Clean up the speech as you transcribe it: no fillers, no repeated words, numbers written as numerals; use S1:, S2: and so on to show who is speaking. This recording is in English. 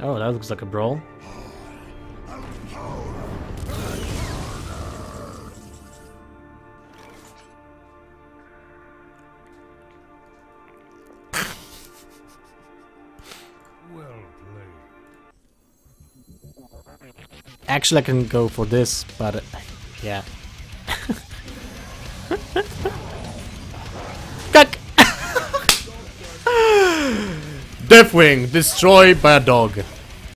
S1: Oh, that looks like a brawl. Actually, I can go for this, but yeah. Cuck! Deathwing destroyed by a dog.